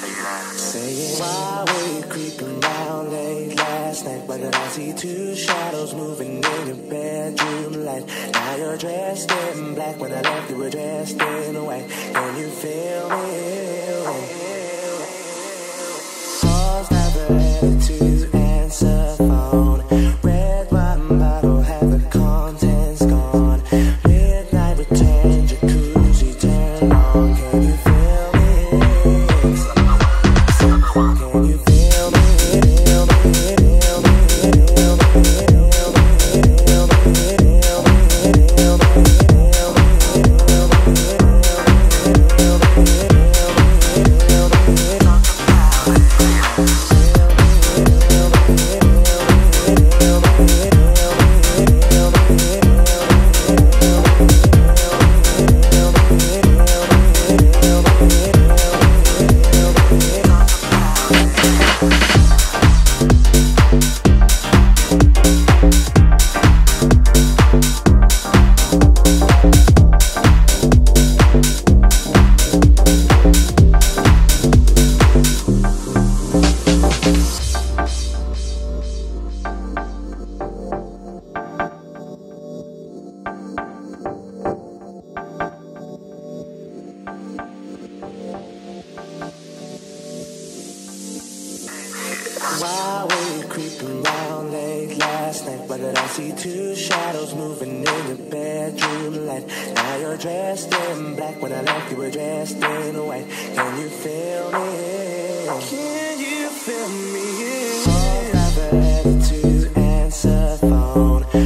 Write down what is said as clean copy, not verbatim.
Saying why were you creeping round late last night? Why did I see two shadows moving in your bedroom light? Now you're dressed in black. When I left you were dressed in white. Can you feel me? Pause, never ready to answer phone. Red wine bottle, have the contents gone. Midnight return, jacuzzi turn on. Can you feel why were you creeping round late last night? Why did I see two shadows moving in your bedroom light? Now you're dressed in black. When I left you were dressed in white. Can you feel me? Can you feel me? Never ready to answer phone.